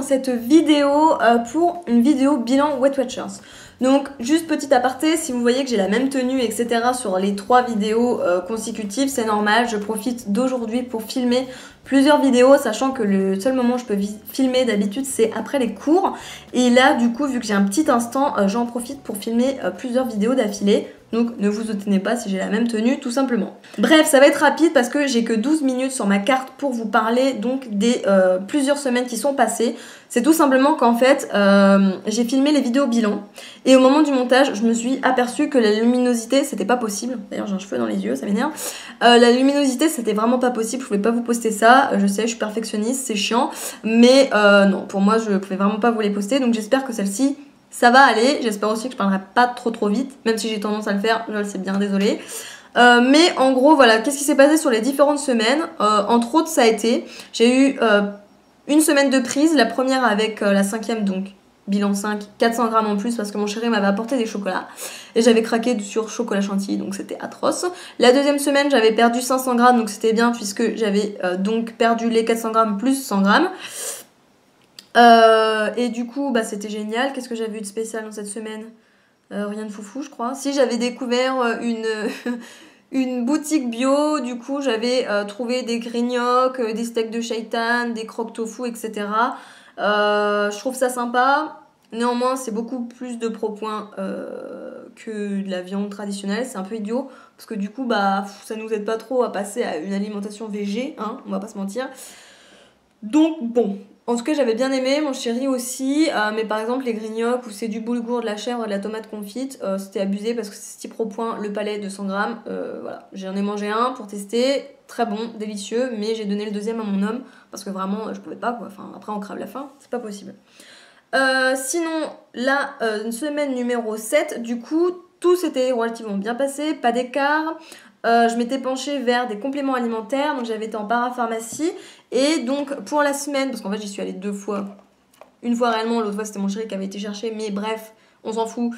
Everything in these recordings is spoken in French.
cette vidéo pour une vidéo bilan Weight Watchers. Donc juste petit aparté, si vous voyez que j'ai la même tenue etc. sur les 3 vidéos consécutives, c'est normal, je profite d'aujourd'hui pour filmer plusieurs vidéos, sachant que le seul moment où je peux filmer d'habitude c'est après les cours. Et là du coup vu que j'ai un petit instant, j'en profite pour filmer plusieurs vidéos d'affilée. Donc ne vous étonnez pas si j'ai la même tenue tout simplement. Bref, ça va être rapide parce que j'ai que 12 minutes sur ma carte pour vous parler donc des plusieurs semaines qui sont passées. C'est tout simplement qu'en fait j'ai filmé les vidéos bilan et au moment du montage je me suis aperçue que la luminosité c'était pas possible. D'ailleurs j'ai un cheveu dans les yeux, ça m'énerve. La luminosité c'était vraiment pas possible, je pouvais pas vous poster ça. Je sais, je suis perfectionniste, c'est chiant. Mais non, pour moi je pouvais vraiment pas vous les poster. Donc j'espère que celle-ci ça va aller, j'espère aussi que je parlerai pas trop vite, même si j'ai tendance à le faire, je le sais bien, désolée. Mais en gros, voilà, qu'est-ce qui s'est passé sur les différentes semaines? Entre autres, ça a été, j'ai eu une semaine de prise, la première avec la 5e, donc bilan 5, 400 grammes en plus parce que mon chéri m'avait apporté des chocolats. Et j'avais craqué sur chocolat chantilly, donc c'était atroce. La deuxième semaine, j'avais perdu 500 grammes, donc c'était bien puisque j'avais donc perdu les 400 grammes plus 100 grammes. Et du coup bah c'était génial. Qu'est-ce que j'avais eu de spécial dans cette semaine? Rien de foufou je crois. Si, j'avais découvert une boutique bio, du coup j'avais trouvé des grignocs, des steaks de shaitan, des croque tofu etc. Je trouve ça sympa. Néanmoins c'est beaucoup plus de propoints que de la viande traditionnelle. C'est un peu idiot parce que du coup bah ça nous aide pas trop à passer à une alimentation végé, hein, on va pas se mentir. Donc bon, en tout cas j'avais bien aimé, mon chéri aussi, mais par exemple les grignocs où c'est du boulgour, de la chèvre et de la tomate confite, c'était abusé parce que c'est 6 propoints le palais de 100 grammes. Voilà, j'en ai mangé un pour tester, très bon, délicieux, mais j'ai donné le deuxième à mon homme parce que vraiment je pouvais pas quoi, enfin après on crève la faim, c'est pas possible. Sinon, là, semaine numéro 7, du coup, tout s'était relativement bien passé, pas d'écart. Je m'étais penchée vers des compléments alimentaires, donc j'avais été en parapharmacie. Et donc, pour la semaine, parce qu'en fait, j'y suis allée 2 fois. Une fois réellement, l'autre fois, c'était mon chéri qui avait été chercher, mais bref, on s'en fout.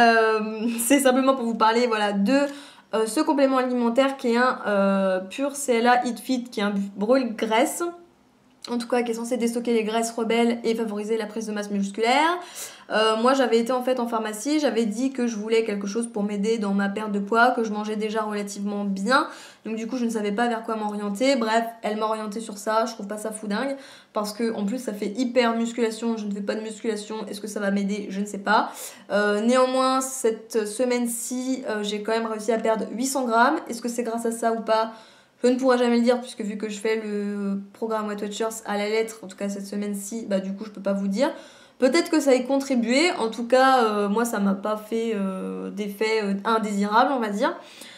C'est simplement pour vous parler, voilà, de ce complément alimentaire qui est un pur CLA Eat Fit, qui est un brûle-graisse. En tout cas qui est censé déstocker les graisses rebelles et favoriser la prise de masse musculaire. Moi j'avais été en fait en pharmacie, j'avais dit que je voulais quelque chose pour m'aider dans ma perte de poids, que je mangeais déjà relativement bien, donc du coup je ne savais pas vers quoi m'orienter. Bref, elle m'a orientée sur ça, je trouve pas ça fou dingue, parce que en plus ça fait hyper musculation, je ne fais pas de musculation, est-ce que ça va m'aider? Je ne sais pas. Néanmoins cette semaine-ci j'ai quand même réussi à perdre 800 grammes, est-ce que c'est grâce à ça ou pas? Je ne pourrai jamais le dire puisque vu que je fais le programme Weight Watchers à la lettre, en tout cas cette semaine-ci, bah du coup je peux pas vous dire. Peut-être que ça ait contribué, en tout cas moi ça m'a pas fait d'effet indésirable on va dire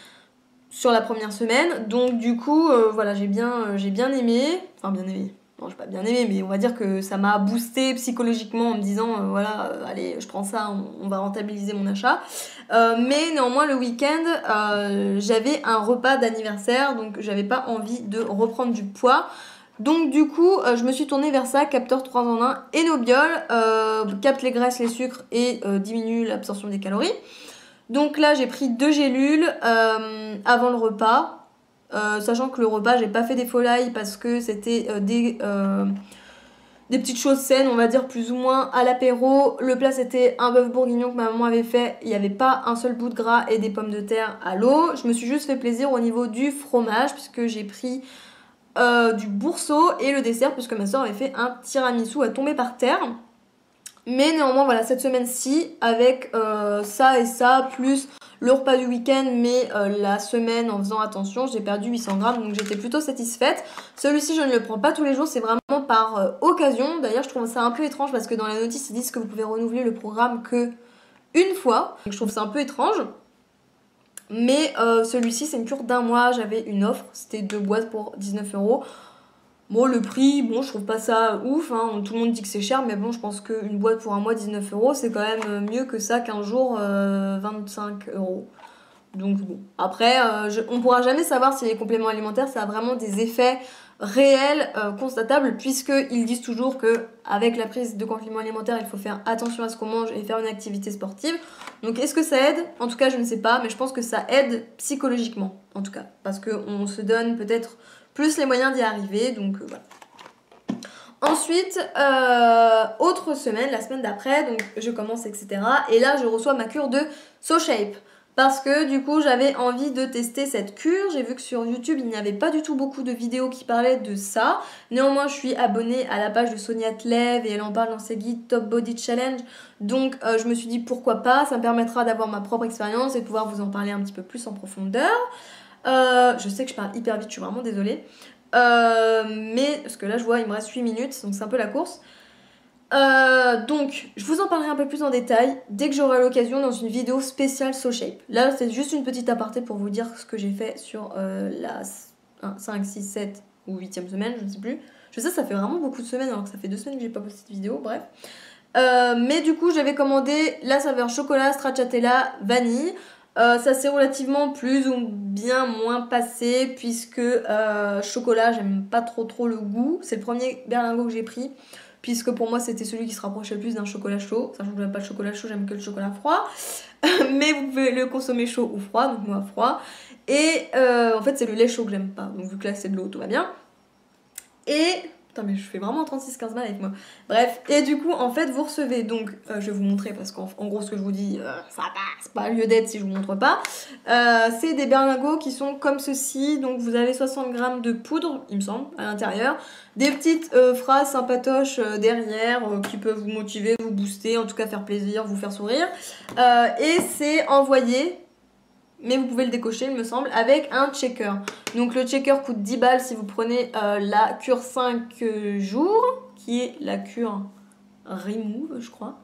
sur la première semaine. Donc du coup voilà j'ai bien aimé, enfin bien aimé. Non, j'ai pas bien aimé, mais on va dire que ça m'a boosté psychologiquement en me disant voilà, allez, je prends ça, on va rentabiliser mon achat. Mais néanmoins, le week-end, j'avais un repas d'anniversaire, donc j'avais pas envie de reprendre du poids. Donc du coup, je me suis tournée vers ça, capteur 3 en 1 et Nobiol, capte les graisses, les sucres et diminue l'absorption des calories. Donc là, j'ai pris 2 gélules avant le repas. Sachant que le repas, j'ai pas fait des volailles parce que c'était des petites choses saines, on va dire plus ou moins à l'apéro. Le plat c'était un bœuf bourguignon que ma maman avait fait, il n'y avait pas un seul bout de gras et des pommes de terre à l'eau. Je me suis juste fait plaisir au niveau du fromage puisque j'ai pris du bourseau et le dessert puisque ma soeur avait fait un tiramisu à tomber par terre. Mais néanmoins voilà, cette semaine-ci avec ça et ça plus le repas du week-end, mais la semaine en faisant attention, j'ai perdu 800 grammes, donc j'étais plutôt satisfaite. Celui-ci, je ne le prends pas tous les jours, c'est vraiment par occasion. D'ailleurs, je trouve ça un peu étrange parce que dans la notice, ils disent que vous pouvez renouveler le programme que une fois. Donc je trouve ça un peu étrange. Mais celui-ci, c'est une cure d'1 mois. J'avais une offre, c'était 2 boîtes pour 19 €. Bon, le prix, bon, je trouve pas ça ouf, hein. Tout le monde dit que c'est cher, mais bon, je pense qu'une boîte pour 1 mois, 19 €, c'est quand même mieux que ça qu'un jour, 25 €. Donc bon, après, on pourra jamais savoir si les compléments alimentaires, ça a vraiment des effets réels, constatables, puisqu'ils disent toujours qu'avec la prise de compléments alimentaires, il faut faire attention à ce qu'on mange et faire une activité sportive. Donc est-ce que ça aide? En tout cas, je ne sais pas, mais je pense que ça aide psychologiquement, en tout cas, parce qu'on se donne peut-être plus les moyens d'y arriver, donc voilà. Ensuite, autre semaine, la semaine d'après, donc je commence, etc. Et là, je reçois ma cure de SoShape. Parce que du coup, j'avais envie de tester cette cure. J'ai vu que sur YouTube, il n'y avait pas du tout beaucoup de vidéos qui parlaient de ça. Néanmoins, je suis abonnée à la page de Sonia Tlev et elle en parle dans ses guides Top Body Challenge. Donc, je me suis dit pourquoi pas. Ça me permettra d'avoir ma propre expérience et de pouvoir vous en parler un petit peu plus en profondeur. Je sais que je parle hyper vite, je suis vraiment désolée. Mais, parce que là, je vois, il me reste 8 minutes, donc c'est un peu la course. Donc, je vous en parlerai un peu plus en détail dès que j'aurai l'occasion dans une vidéo spéciale SoShape. Là, c'est juste une petite aparté pour vous dire ce que j'ai fait sur la 5, 6, 7 ou 8e semaine, je ne sais plus. Je sais, ça fait vraiment beaucoup de semaines alors que ça fait 2 semaines que j'ai pas posté de vidéo, bref. Mais du coup, j'avais commandé la saveur chocolat, stracciatella, vanille. Ça s'est relativement plus ou bien moins passé puisque chocolat, j'aime pas trop le goût. C'est le premier berlingot que j'ai pris puisque pour moi c'était celui qui se rapprochait le plus d'un chocolat chaud. Sachant que j'aime pas le chocolat chaud, j'aime que le chocolat froid. Mais vous pouvez le consommer chaud ou froid, donc moi froid. Et en fait c'est le lait chaud que j'aime pas. Donc vu que là c'est de l'eau, tout va bien. Et putain, mais je fais vraiment 36-15 mal avec moi. Bref, et du coup, en fait, vous recevez donc, je vais vous montrer parce qu'en gros, ce que je vous dis, ça passe pas lieu d'être si je vous montre pas. C'est des berlingots qui sont comme ceci. Donc, vous avez 60 grammes de poudre, il me semble, à l'intérieur. Des petites phrases sympatoches derrière qui peuvent vous motiver, vous booster, en tout cas faire plaisir, vous faire sourire. Et c'est envoyé. Mais vous pouvez le décocher, il me semble, avec un checker. Donc le checker coûte 10 balles si vous prenez la cure 5 jours, qui est la cure Remove, je crois.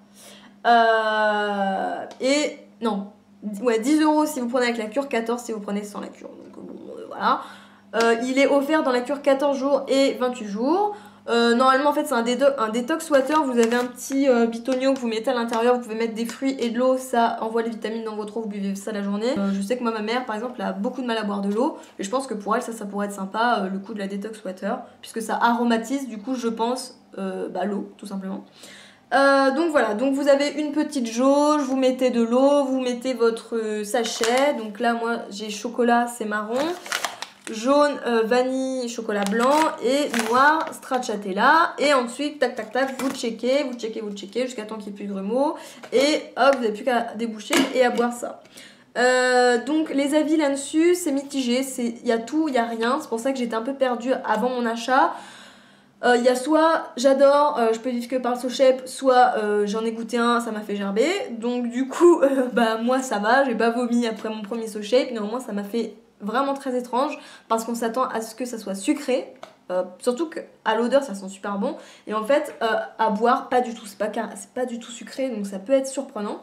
Et non, ouais, 10 € si vous prenez avec la cure, 14 si vous prenez sans la cure. Donc bon, voilà. Il est offert dans la cure 14 jours et 28 jours. Normalement en fait c'est un détox water, vous avez un petit bitonio que vous mettez à l'intérieur, vous pouvez mettre des fruits et de l'eau, ça envoie les vitamines dans votre eau, vous buvez ça la journée. Je sais que moi ma mère par exemple a beaucoup de mal à boire de l'eau et je pense que pour elle ça pourrait être sympa le coup de la détox water puisque ça aromatise du coup je pense l'eau tout simplement. Donc voilà, donc vous avez une petite jauge, vous mettez de l'eau, vous mettez votre sachet, donc là moi j'ai chocolat c'est marron, jaune, vanille, chocolat blanc et noir, stracciatella. Et ensuite, tac tac tac, vous checkez jusqu'à temps qu'il n'y ait plus de remous. Et hop, vous n'avez plus qu'à déboucher et à boire ça. Donc les avis là-dessus, c'est mitigé, il y a tout, il y a rien. C'est pour ça que j'étais un peu perdue avant mon achat. Il y a soit j'adore, je peux vivre que par le SoShape, soit j'en ai goûté un, ça m'a fait gerber. Donc du coup, moi ça va, j'ai pas vomi après mon premier SoShape, néanmoins ça m'a fait vraiment très étrange parce qu'on s'attend à ce que ça soit sucré. Surtout qu'à l'odeur ça sent super bon et en fait à boire pas du tout, c'est pas du tout sucré donc ça peut être surprenant.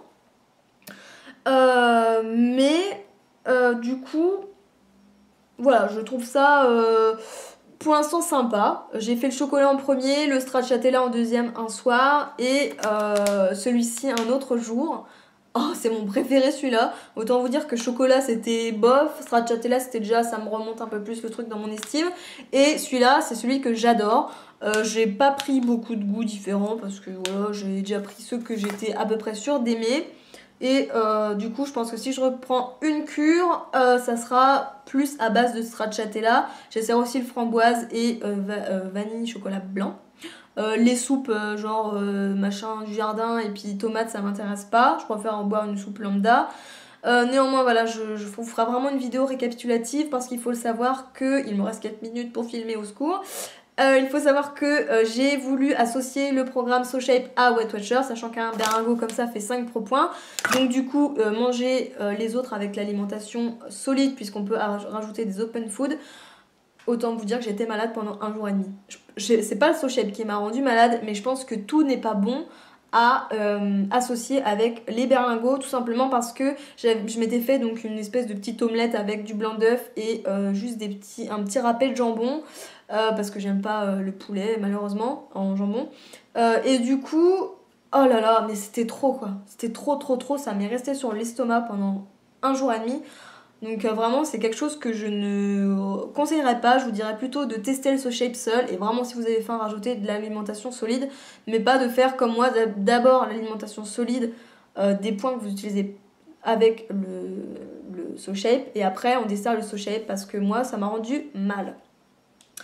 Mais du coup voilà, je trouve ça pour l'instant sympa. J'ai fait le chocolat en premier, le stracciatella en deuxième un soir et celui-ci un autre jour. Oh, c'est mon préféré celui-là. Autant vous dire que chocolat c'était bof, stracciatella c'était déjà, ça me remonte un peu plus le truc dans mon estime. Et celui-là c'est celui que j'adore. J'ai pas pris beaucoup de goûts différents parce que voilà, j'ai déjà pris ceux que j'étais à peu près sûre d'aimer. Et du coup je pense que si je reprends une cure ça sera plus à base de stracciatella. J'essaie aussi le framboise et vanille chocolat blanc. Les soupes genre machin du jardin et puis tomates ça m'intéresse pas, je préfère en boire une soupe lambda. Néanmoins voilà, je vous ferai vraiment une vidéo récapitulative parce qu'il faut le savoir que il me reste 4 minutes pour filmer, au secours. Il faut savoir que j'ai voulu associer le programme SoShape à Weight Watcher, sachant qu'un berlingot comme ça fait 5 pro points. Donc du coup, manger les autres avec l'alimentation solide, puisqu'on peut rajouter des open food. Autant vous dire que j'étais malade pendant 1 jour et demi. C'est pas le SoShape qui m'a rendu malade, mais je pense que tout n'est pas bon à associer avec les berlingots, tout simplement parce que je m'étais fait donc une espèce de petite omelette avec du blanc d'œuf et juste un petit râpé de jambon. Parce que j'aime pas le poulet malheureusement en jambon et du coup oh là là mais c'était trop quoi, c'était trop, ça m'est resté sur l'estomac pendant 1 jour et demi donc vraiment c'est quelque chose que je ne conseillerais pas. Je vous dirais plutôt de tester le SoShape seul et vraiment si vous avez faim rajouter de l'alimentation solide, mais pas de faire comme moi d'abord l'alimentation solide des points que vous utilisez avec le SoShape et après on dessert le SoShape parce que moi ça m'a rendu mal.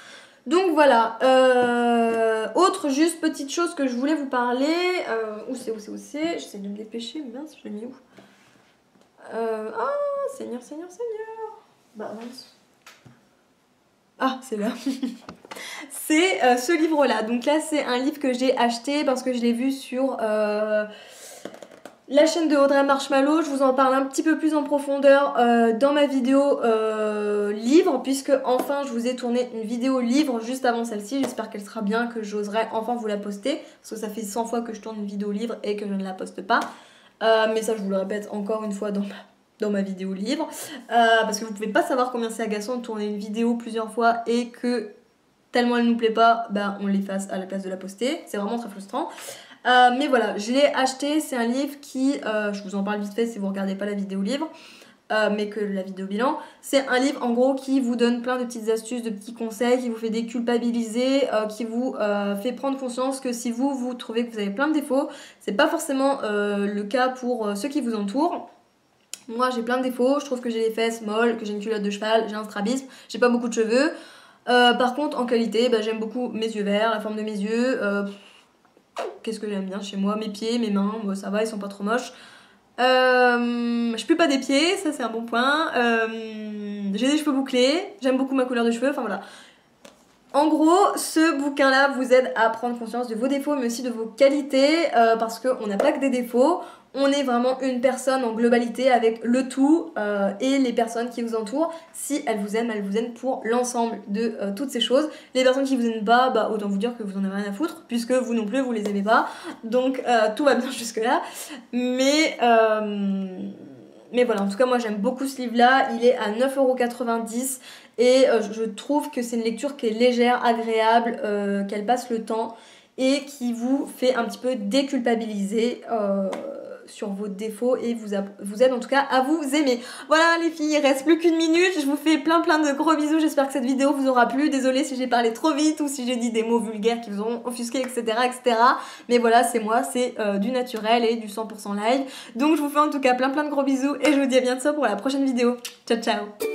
Donc voilà, autre juste petite chose que je voulais vous parler, où c'est, j'essaie de me dépêcher, mais mince, je l'ai mis où? Ah, Seigneur, bah mince. Ah, c'est là. C'est ce livre-là. Donc là, c'est un livre que j'ai acheté parce que je l'ai vu sur la chaîne de Audrey Marshmallow. Je vous en parle un petit peu plus en profondeur dans ma vidéo livre, puisque enfin, je vous ai tourné une vidéo livre juste avant celle-ci. J'espère qu'elle sera bien, que j'oserai enfin vous la poster, parce que ça fait 100 fois que je tourne une vidéo livre et que je ne la poste pas. Mais ça, je vous le répète encore une fois dans ma vidéo livre, parce que vous pouvez pas savoir combien c'est agaçant de tourner une vidéo plusieurs fois et que tellement elle nous plaît pas, bah on l'efface à la place de la poster. C'est vraiment très frustrant. Mais voilà, je l'ai acheté. C'est un livre qui, je vous en parle vite fait si vous regardez pas la vidéo livre, mais que la vidéo bilan. C'est un livre en gros qui vous donne plein de petites astuces, de petits conseils, qui vous fait déculpabiliser, qui vous fait prendre conscience que si vous trouvez que vous avez plein de défauts, c'est pas forcément le cas pour ceux qui vous entourent. Moi j'ai plein de défauts, je trouve que j'ai les fesses molles, que j'ai une culotte de cheval, j'ai un strabisme, j'ai pas beaucoup de cheveux. Par contre en qualité, bah, j'aime beaucoup mes yeux verts, la forme de mes yeux. Qu'est-ce que j'aime bien chez moi? Mes pieds, mes mains, bon, ça va, ils sont pas trop moches. Je pue pas des pieds, ça c'est un bon point. J'ai des cheveux bouclés, j'aime beaucoup ma couleur de cheveux, enfin voilà. En gros, ce bouquin-là vous aide à prendre conscience de vos défauts, mais aussi de vos qualités, parce qu'on n'a pas que des défauts. On est vraiment une personne en globalité avec le tout et les personnes qui vous entourent. Si elles vous aiment pour l'ensemble de toutes ces choses. Les personnes qui vous aiment pas, bah, autant vous dire que vous en avez rien à foutre, puisque vous non plus, vous les aimez pas. Donc tout va bien jusque-là. Mais voilà, en tout cas, moi j'aime beaucoup ce livre-là. Il est à 9,90 € et je trouve que c'est une lecture qui est légère, agréable, qu'elle passe le temps et qui vous fait un petit peu déculpabiliser sur vos défauts et vous aide en tout cas à vous aimer. Voilà les filles, il reste plus qu'une minute. Je vous fais plein de gros bisous. J'espère que cette vidéo vous aura plu. Désolée si j'ai parlé trop vite ou si j'ai dit des mots vulgaires qui vous auront offusqué, etc. Mais voilà, c'est moi, c'est du naturel et du 100% live. Donc je vous fais en tout cas plein de gros bisous et je vous dis à bientôt pour la prochaine vidéo. Ciao ciao.